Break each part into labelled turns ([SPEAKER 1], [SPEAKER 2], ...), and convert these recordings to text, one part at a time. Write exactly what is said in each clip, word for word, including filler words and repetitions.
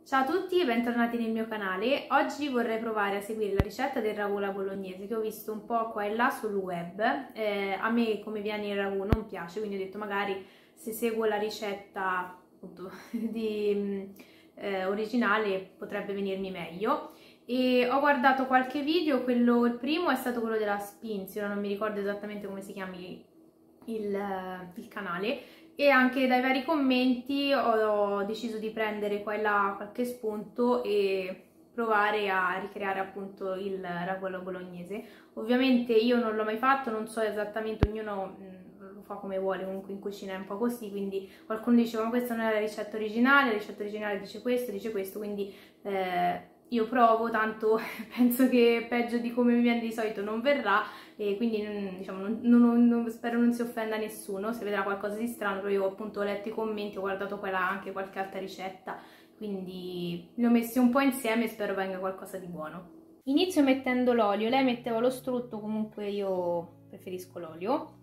[SPEAKER 1] Ciao a tutti e bentornati nel mio canale. Oggi vorrei provare a seguire la ricetta del ragù alla bolognese che ho visto un po' qua e là sul web. Eh, a me come viene il ragù non piace, quindi ho detto magari se seguo la ricetta appunto di, eh, originale potrebbe venirmi meglio. E ho guardato qualche video, quello, il primo è stato quello della Spinzi, ora non mi ricordo esattamente come si chiami il, il canale, e anche dai vari commenti ho deciso di prendere qua e là qualche spunto e provare a ricreare appunto il ragù alla bolognese. Ovviamente io non l'ho mai fatto, non so esattamente, ognuno lo fa come vuole, comunque in cucina è un po' così, quindi qualcuno dice ma questa non è la ricetta originale, la ricetta originale dice questo, dice questo, quindi eh, io provo, tanto penso che peggio di come mi viene di solito non verrà, e quindi diciamo, non, non, non, spero non si offenda nessuno se vedrà qualcosa di strano, però io appunto ho letto i commenti, ho guardato qua e là anche qualche altra ricetta, quindi li ho messi un po' insieme e spero venga qualcosa di buono. Inizio mettendo l'olio, lei metteva lo strutto, comunque io preferisco l'olio.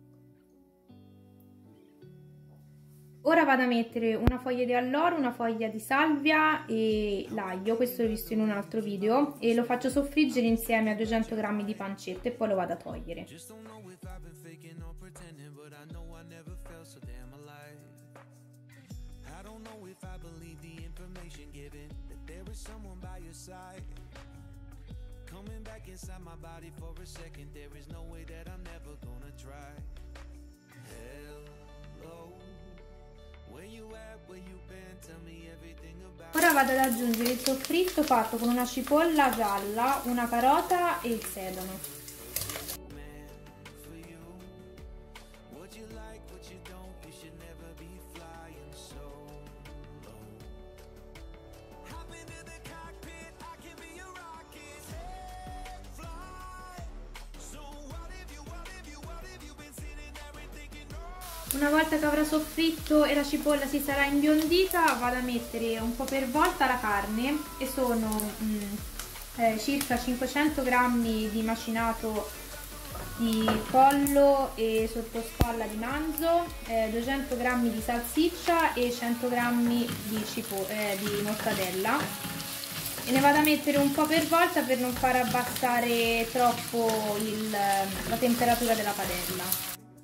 [SPEAKER 1] Ora vado a mettere una foglia di alloro, una foglia di salvia e l'aglio, questo l'ho visto in un altro video, e lo faccio soffriggere insieme a duecento grammi di pancetta e poi lo vado a togliere. Ora vado ad aggiungere il soffritto fatto con una cipolla gialla, una carota e il sedano. Una volta che avrà soffritto e la cipolla si sarà imbiondita, vado a mettere un po' per volta la carne, e sono mm, eh, circa cinquecento grammi di macinato di pollo e sottospalla di manzo, eh, duecento grammi di salsiccia e cento grammi di, eh, di mortadella, e ne vado a mettere un po' per volta per non far abbassare troppo il, la temperatura della padella.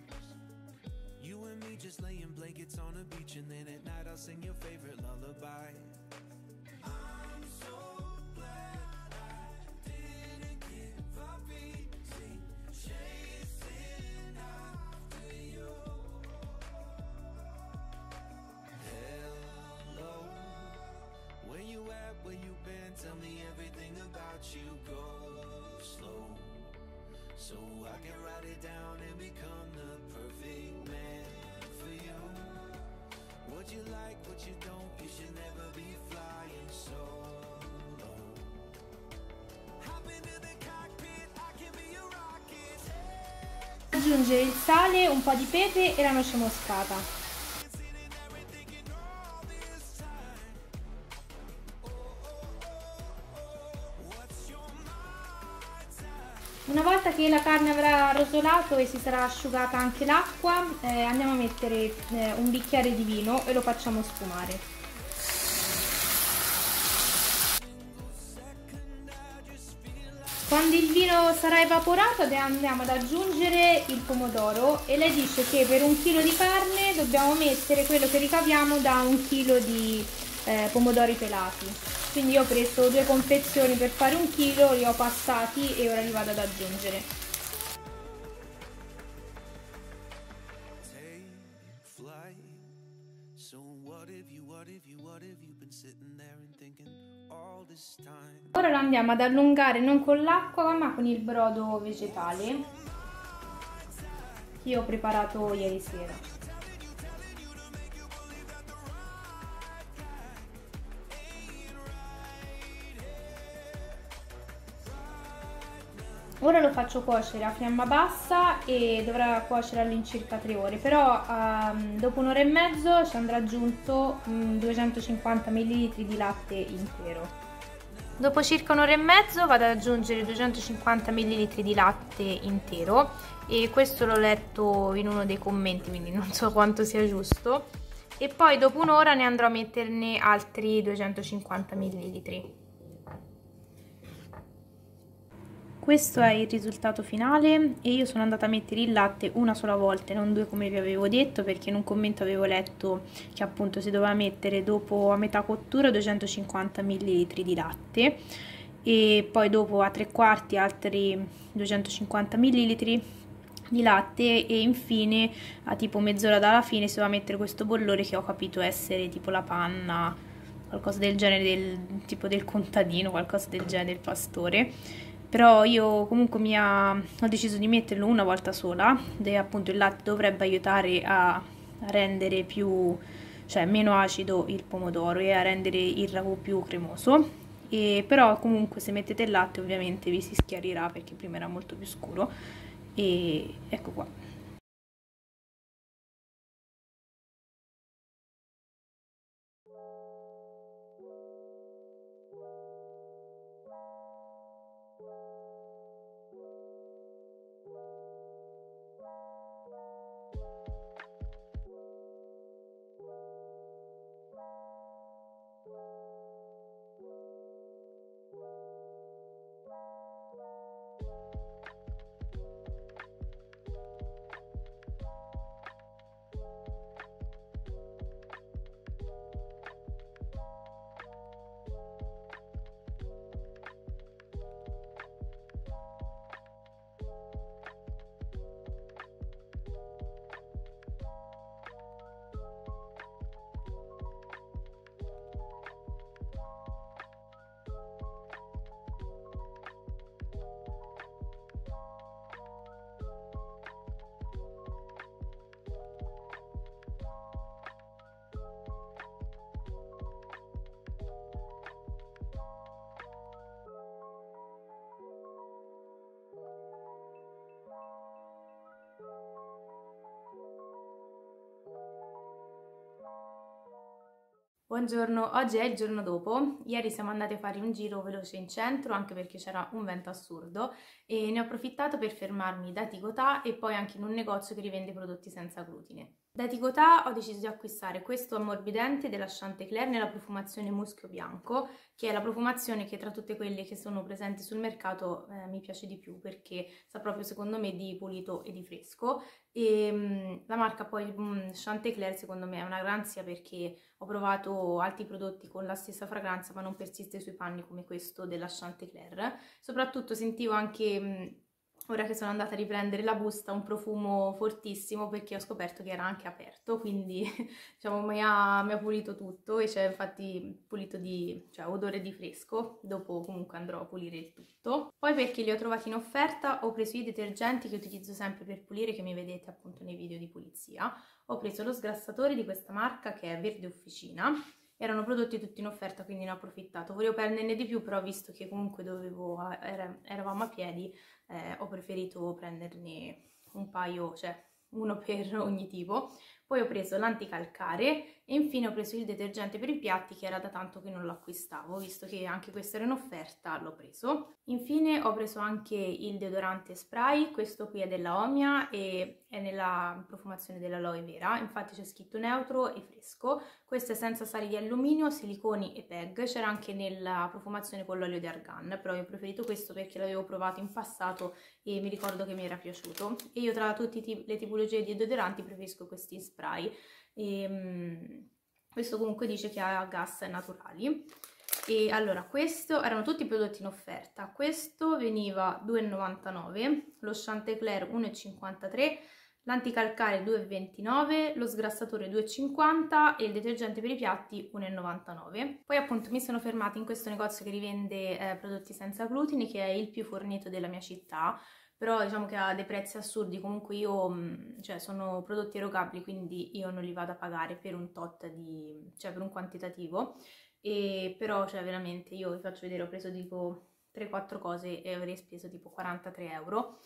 [SPEAKER 2] Tell me everything about you, go slow, so I can write it down and become the perfect man for you. What you like, what you don't, you should never be flying solo. Hop into the cockpit, I can be a rocket.
[SPEAKER 1] Aggiungere il sale, un po' di pepe e la noce moscata. Una volta che la carne avrà rosolato e si sarà asciugata anche l'acqua, eh, andiamo a mettere eh, un bicchiere di vino e lo facciamo sfumare. Quando il vino sarà evaporato andiamo ad aggiungere il pomodoro, e lei dice che per un chilo di carne dobbiamo mettere quello che ricaviamo da un chilo di eh, pomodori pelati. Quindi io ho preso due confezioni per fare un chilo, li ho passati e ora li vado ad aggiungere. Ora lo andiamo ad allungare non con l'acqua ma con il brodo vegetale che io ho preparato ieri sera. Ora lo faccio cuocere a fiamma bassa e dovrà cuocere all'incirca tre ore, però um, dopo un'ora e mezzo ci andrà aggiunto um, duecentocinquanta millilitri di latte intero. Dopo circa un'ora e mezzo vado ad aggiungere duecentocinquanta millilitri di latte intero, e questo l'ho letto in uno dei commenti, quindi non so quanto sia giusto. e poi dopo un'ora ne andrò a metterne altri duecentocinquanta millilitri. Questo è il risultato finale e io sono andata a mettere il latte una sola volta e non due come vi avevo detto, perché in un commento avevo letto che appunto si doveva mettere dopo a metà cottura duecentocinquanta millilitri di latte e poi dopo a tre quarti altri duecentocinquanta millilitri di latte e infine a tipo mezz'ora dalla fine si doveva mettere questo bollore che ho capito essere tipo la panna, qualcosa del genere, del tipo del contadino, qualcosa del genere del pastore. Però io comunque mi ha, ho deciso di metterlo una volta sola e appunto il latte dovrebbe aiutare a, a rendere più, cioè meno acido il pomodoro e a rendere il ragù più cremoso. E però comunque se mettete il latte ovviamente vi si schiarirà perché prima era molto più scuro e ecco qua. Buongiorno, oggi è il giorno dopo. Ieri siamo andati a fare un giro veloce in centro anche perché c'era un vento assurdo e ne ho approfittato per fermarmi da Ticotà e poi anche in un negozio che rivende prodotti senza glutine. Da Ticotà ho deciso di acquistare questo ammorbidente della Chanticleer nella profumazione muschio bianco, che è la profumazione che tra tutte quelle che sono presenti sul mercato eh, mi piace di più perché sa proprio secondo me di pulito e di fresco. E mh, la marca poi mh, Chanticleer secondo me è una garanzia perché ho provato altri prodotti con la stessa fragranza ma non persiste sui panni come questo della Chanticleer. Soprattutto sentivo anche, mh, ora che sono andata a riprendere la busta, un profumo fortissimo perché ho scoperto che era anche aperto, quindi diciamo mi ha, mi ha pulito tutto e c'è infatti pulito di, cioè odore di fresco, dopo comunque andrò a pulire il tutto. Poi perché li ho trovati in offerta ho preso i detergenti che utilizzo sempre per pulire, che mi vedete appunto nei video di pulizia. Ho preso lo sgrassatore di questa marca che è Verde Officina, erano prodotti tutti in offerta quindi ne ho approfittato, volevo prenderne di più però visto che comunque dovevo, era, eravamo a piedi, eh, ho preferito prenderne un paio, cioè uno per ogni tipo. Poi ho preso l'anticalcare e infine ho preso il detergente per i piatti che era da tanto che non lo acquistavo, visto che anche questo era in offerta l'ho preso. Infine ho preso anche il deodorante spray, questo qui è della Omia e è nella profumazione dell'aloe vera, infatti c'è scritto neutro e fresco. Questo è senza sali di alluminio, siliconi e P E G, c'era anche nella profumazione con l'olio di argan, però io ho preferito questo perché l'avevo provato in passato e mi ricordo che mi era piaciuto. E io tra tutte le tipologie di deodoranti preferisco questi spray. E, um, questo comunque dice che ha gas naturali. E allora, questo erano tutti prodotti in offerta. Questo veniva due e novantanove, lo Chanticleer uno e cinquantatré, l'anticalcare due e ventinove, lo sgrassatore due e cinquanta e il detergente per i piatti uno e novantanove. Poi appunto mi sono fermata in questo negozio che rivende eh, prodotti senza glutine, che è il più fornito della mia città, però diciamo che ha dei prezzi assurdi. Comunque io, cioè sono prodotti erogabili, quindi io non li vado a pagare per un tot di, cioè per un quantitativo, e però cioè veramente io vi faccio vedere, ho preso tipo tre quattro cose e avrei speso tipo quarantatré euro.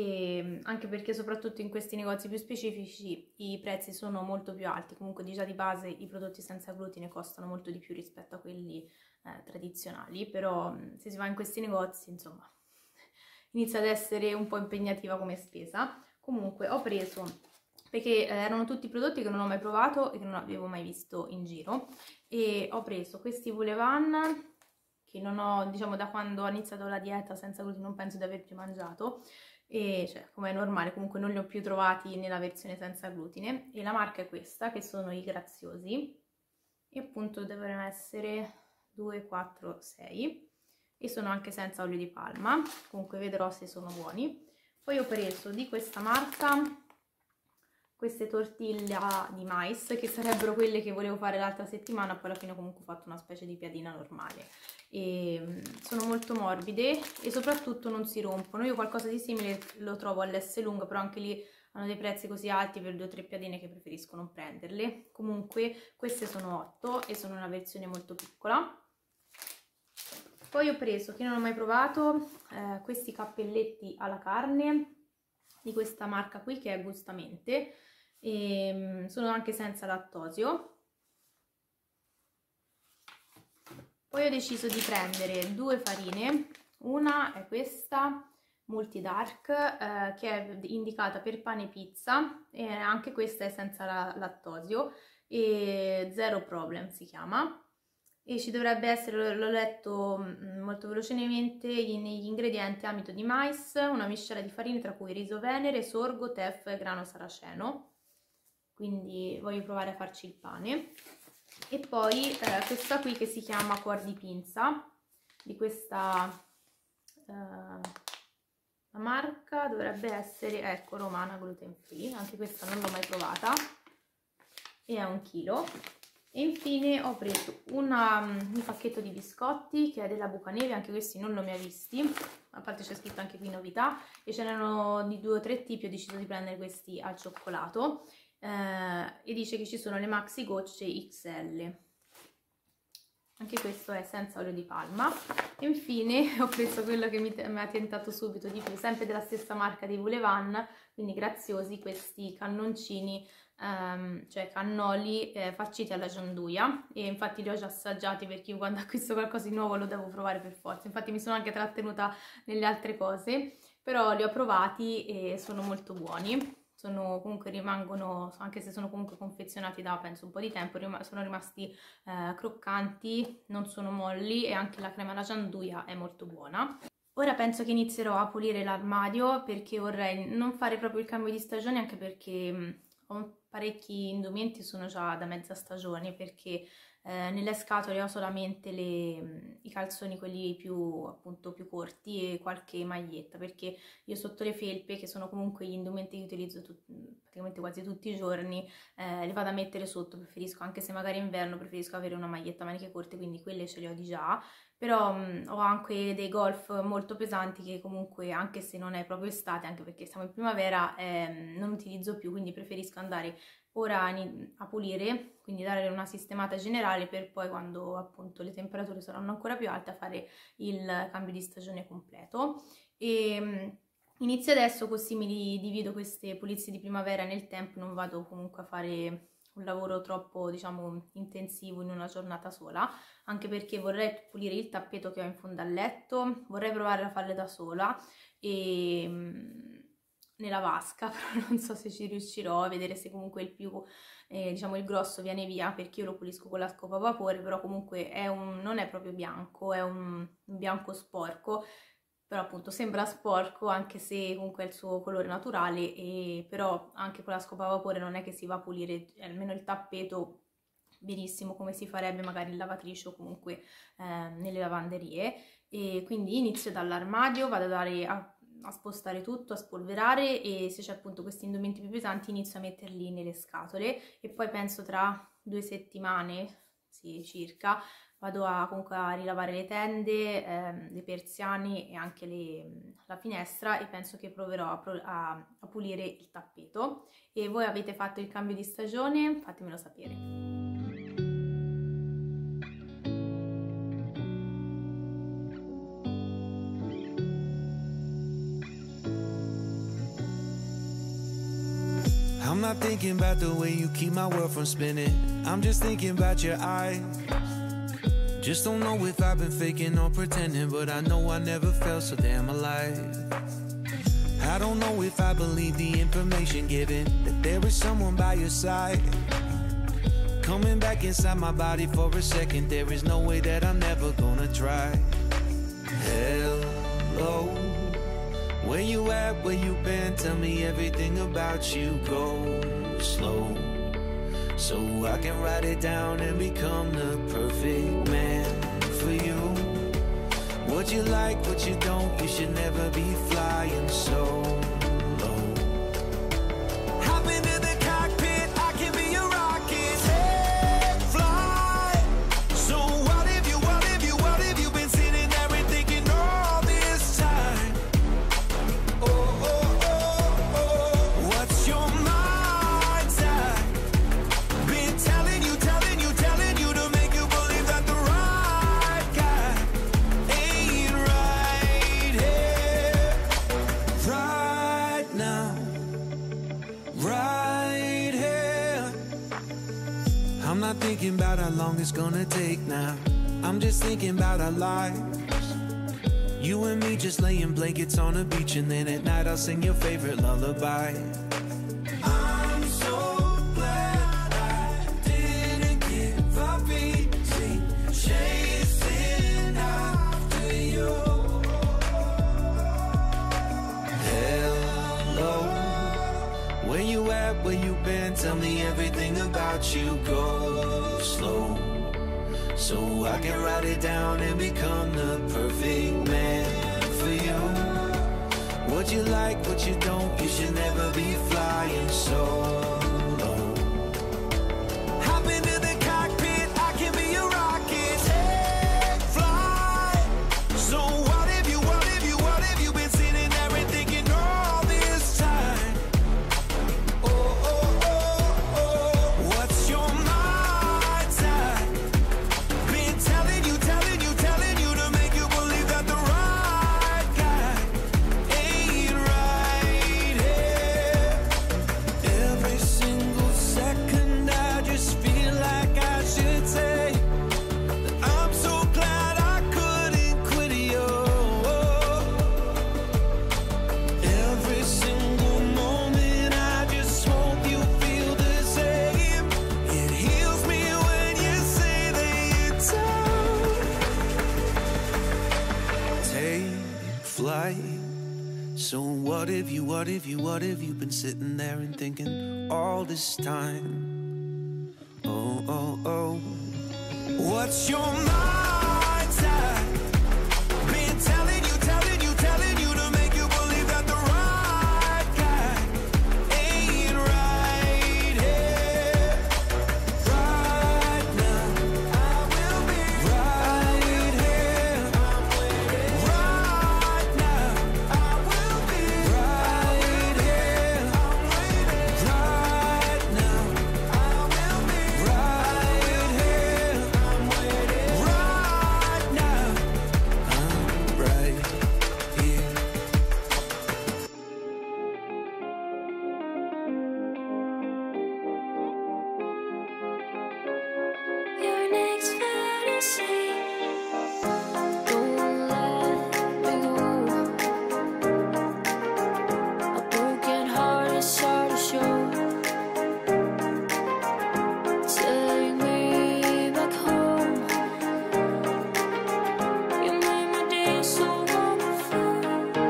[SPEAKER 1] E anche perché soprattutto in questi negozi più specifici i prezzi sono molto più alti, comunque già di base i prodotti senza glutine costano molto di più rispetto a quelli eh, tradizionali, però se si va in questi negozi insomma inizia ad essere un po' impegnativa come spesa. Comunque ho preso perché eh, erano tutti prodotti che non ho mai provato e che non avevo mai visto in giro. E ho preso questi Voulevan che non ho, diciamo, da quando ho iniziato la dieta senza glutine non penso di aver più mangiato, e cioè come è normale comunque non li ho più trovati nella versione senza glutine, e la marca è questa, che sono i Graziosi, e appunto devono essere due, quattro, sei, e sono anche senza olio di palma, comunque vedrò se sono buoni. Poi ho preso di questa marca queste tortiglia di mais, che sarebbero quelle che volevo fare l'altra settimana, poi alla fine comunque ho fatto una specie di piadina normale, e sono molto morbide e soprattutto non si rompono. Io qualcosa di simile lo trovo all'Esselunga, però anche lì hanno dei prezzi così alti per due o tre piadine che preferisco non prenderle. Comunque queste sono otto e sono una versione molto piccola. Poi ho preso, che non ho mai provato, eh, questi cappelletti alla carne di questa marca qui, che è Gustamente, e sono anche senza lattosio. Poi ho deciso di prendere due farine, una è questa Multi Dark, eh, che è indicata per pane e pizza, e anche questa è senza la lattosio, e Zero Problem si chiama, e ci dovrebbe essere, l'ho letto molto velocemente, negli ingredienti: amido di mais, una miscela di farine tra cui riso venere, sorgo, teff e grano saraceno, quindi voglio provare a farci il pane. E poi eh, questa qui che si chiama Cuor di Pinza, di questa eh, la marca dovrebbe essere, ecco, Romana Gluten Free, anche questa non l'ho mai provata, e è un chilo. E infine ho preso una, un pacchetto di biscotti che è della Bucaneve, anche questi non l'ho mai visti, a parte c'è scritto anche qui novità, e ce n'erano di due o tre tipi, ho deciso di prendere questi al cioccolato, eh, e dice che ci sono le maxi gocce X L. Anche questo è senza olio di palma. E infine ho preso quello che mi, mi ha tentato subito di più, sempre della stessa marca dei Voulevan, quindi Graziosi, questi cannoncini, um, cioè cannoli eh, farciti alla gianduia, e infatti li ho già assaggiati perché io quando acquisto qualcosa di nuovo lo devo provare per forza, infatti mi sono anche trattenuta nelle altre cose, però li ho provati e sono molto buoni. Sono, comunque rimangono, anche se sono comunque confezionati da penso un po' di tempo, sono rimasti eh, croccanti, non sono molli, e anche la crema alla gianduia è molto buona. Ora penso che inizierò a pulire l'armadio, perché vorrei non fare proprio il cambio di stagione, anche perché mh, ho parecchi indumenti, sono già da mezza stagione, perché eh, nelle scatole ho solamente le, i calzoni, quelli più appunto più corti, e qualche maglietta, perché io sotto le felpe, che sono comunque gli indumenti che utilizzo praticamente quasi tutti i giorni, eh, le vado a mettere sotto. Preferisco, anche se magari inverno, preferisco avere una maglietta a maniche corte, quindi quelle ce le ho di già. Però mh, ho anche dei golf molto pesanti che comunque, anche se non è proprio estate, anche perché siamo in primavera, eh, non utilizzo più, quindi preferisco andare ora a pulire, quindi dare una sistemata generale, per poi, quando appunto le temperature saranno ancora più alte, a fare il cambio di stagione completo. E mh, inizio adesso, così mi divido queste pulizie di primavera nel tempo, non vado comunque a fare un lavoro troppo, diciamo, intensivo in una giornata sola, anche perché vorrei pulire il tappeto che ho in fondo al letto, vorrei provare a farle da sola e mh, nella vasca, però non so se ci riuscirò, a vedere se comunque il più, eh, diciamo, il grosso viene via, perché io lo pulisco con la scopa a vapore, però comunque è un, non è proprio bianco, è un, un bianco sporco, però appunto sembra sporco, anche se comunque è il suo colore naturale, e però anche con la scopa a vapore non è che si va a pulire almeno il tappeto benissimo come si farebbe magari in lavatrice o comunque eh, nelle lavanderie. E quindi inizio dall'armadio, vado a, dare, a, a spostare tutto, a spolverare, e se c'è appunto questi indumenti più pesanti inizio a metterli nelle scatole, e poi penso tra due settimane, sì, circa, vado a, comunque a rilavare le tende, ehm, le persiane e anche le, la finestra, e penso che proverò a, a, a pulire il tappeto. E voi avete fatto il cambio di stagione? Fatemelo sapere.
[SPEAKER 2] I'm not thinking about the way you keep my world from spinning. I'm just thinking about your eyes. Just don't know if I've been faking or pretending, but I know I never felt so damn alive. I don't know if I believe the information given, that there is someone by your side. Coming back inside my body for a second, there is no way that I'm never gonna try. Hello, where you at, where you been, tell me everything about you. Go slow, so I can write it down and become the perfect man for you. What you like, what you don't, you should never be flying so low. Hop into the cockpit, I can be your rocket. Hey, fly. So what if you, what if you, what if you been sitting there and thinking all this time? Oh, oh, oh, oh, what's your mind's at? Been telling you, telling you, telling you to make you believe that the right guy ain't right here, right now, right here. I'm not thinking about how long it's gonna take now. I'm just thinking about our lives. You and me just laying blankets on a beach, and then at night I'll sing your favorite lullaby. I'm so glad I didn't give up easy, chasing after you. Hello, where you at, where you been, tell me everything about you. Go slow, so I can write it down and become the perfect man for you. What you like, what you don't, you should never be flying so low. Hop into the cockpit, I can be your rocket. Hey, fly. So what if you, what if you, what if you been sitting there and thinking all this time? Oh, oh, oh, oh, what's your mind's at? Been telling you, telling you, telling you to make you believe that the right guy ain't right here. Every single second I just feel like I should say that I'm so glad I couldn't quit you. Every single moment I just hope you feel the same. It heals me when you say that it's all. Take flight. So what if you, what if you, what if you've been sitting there and thinking all this time? Oh, oh, oh, what's your mind's at? Been telling you, telling you, telling you to make you believe that the right guy ain't right here, right now. I will be right here, right now. I will be right here, right now. I will be right here, right now. I'm right here.
[SPEAKER 3] Your next fantasy. Don't let me go. A broken heart is hard to show. Take me back home. You made my day so wonderful.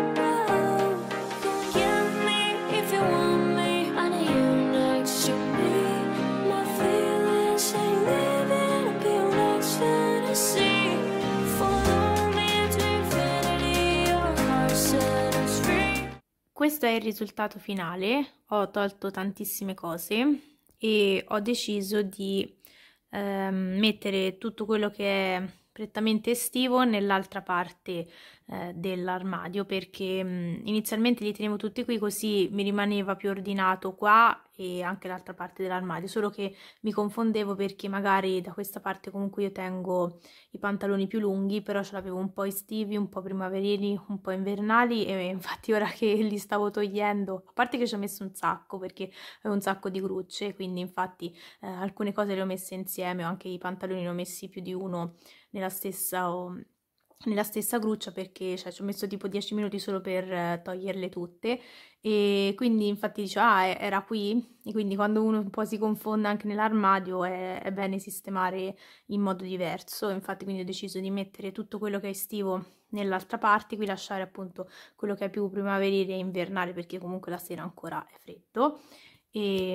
[SPEAKER 3] Come get me if you want me. I need you next to me. My feelings ain't living up your next fantasy. Follow me to infinity. Your heart set us free.
[SPEAKER 1] Questo è il risultato finale. Ho tolto tantissime cose e ho deciso di ehm, mettere tutto quello che è prettamente estivo nell'altra parte eh, dell'armadio, perché mh, inizialmente li tenevo tutti qui, così mi rimaneva più ordinato qua e anche l'altra parte dell'armadio, solo che mi confondevo perché magari da questa parte comunque io tengo i pantaloni più lunghi, però ce l'avevo un po' estivi, un po' primaverili, un po' invernali, e infatti ora che li stavo togliendo, a parte che ci ho messo un sacco perché avevo un sacco di grucce, quindi infatti eh, alcune cose le ho messe insieme, o anche i pantaloni ne ho messi più di uno nella stessa, o, nella stessa gruccia perché cioè, ci ho messo tipo dieci minuti solo per eh, toglierle tutte, e quindi infatti dice ah era qui, e quindi quando uno un po' si confonde anche nell'armadio è, è bene sistemare in modo diverso. Infatti quindi ho deciso di mettere tutto quello che è estivo nell'altra parte, qui lasciare appunto quello che è più primaverile e invernale perché comunque la sera ancora è freddo, e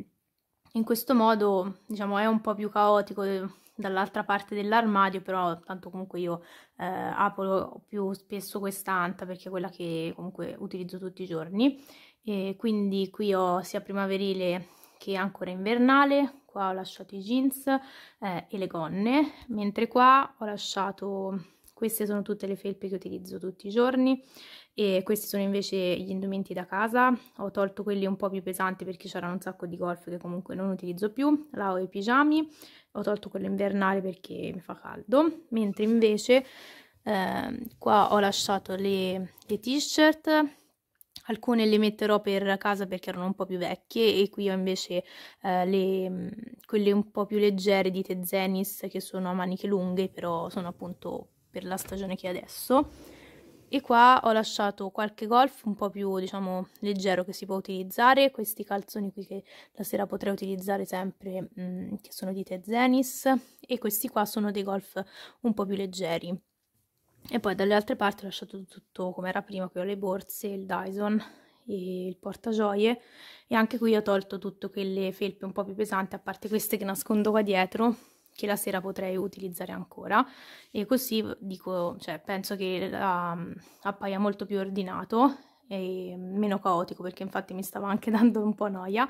[SPEAKER 1] in questo modo diciamo è un po' più caotico dall'altra parte dell'armadio, però tanto comunque io eh, apro più spesso questa anta perché è quella che comunque utilizzo tutti i giorni, e quindi qui ho sia primaverile che ancora invernale. Qua ho lasciato i jeans eh, e le gonne, mentre qua ho lasciato, queste sono tutte le felpe che utilizzo tutti i giorni, e questi sono invece gli indumenti da casa. Ho tolto quelli un po' più pesanti perché c'erano un sacco di golf che comunque non utilizzo più. Là ho i pigiami, ho tolto quello invernale perché mi fa caldo, mentre invece eh, qua ho lasciato le, le t-shirt. Alcune le metterò per casa perché erano un po' più vecchie, e qui ho invece eh, le, quelle un po' più leggere di Tezenis che sono a maniche lunghe, però sono appunto per la stagione che è adesso. E qua ho lasciato qualche golf un po' più, diciamo, leggero che si può utilizzare, questi calzoni qui che la sera potrei utilizzare sempre, mh, che sono di Tezenis, e questi qua sono dei golf un po' più leggeri. E poi dalle altre parti ho lasciato tutto come era prima, qui ho le borse, il Dyson e il portagioie, e anche qui ho tolto tutte quelle felpe un po' più pesanti, a parte queste che nascondo qua dietro, che la sera potrei utilizzare ancora, e così dico, cioè penso che uh, appaia molto più ordinato e meno caotico, perché infatti mi stava anche dando un po' noia,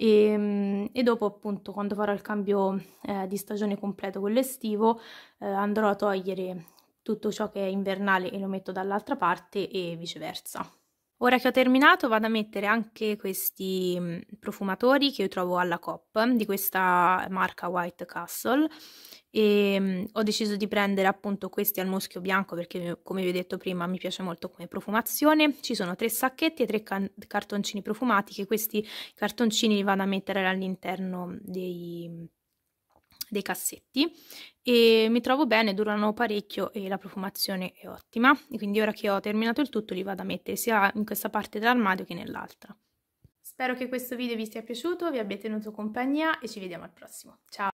[SPEAKER 1] e, e dopo appunto quando farò il cambio eh, di stagione completo, quello estivo, eh, andrò a togliere tutto ciò che è invernale e lo metto dall'altra parte e viceversa. Ora che ho terminato vado a mettere anche questi profumatori che io trovo alla Coop, di questa marca White Castle, e um, ho deciso di prendere appunto questi al muschio bianco perché, come vi ho detto prima, mi piace molto come profumazione. Ci sono tre sacchetti e tre can cartoncini profumati, che questi cartoncini li vado a mettere all'interno dei dei cassetti, e mi trovo bene, durano parecchio e la profumazione è ottima, e quindi ora che ho terminato il tutto li vado a mettere sia in questa parte dell'armadio che nell'altra. Spero che questo video vi sia piaciuto, vi abbia tenuto compagnia e ci vediamo al prossimo. Ciao!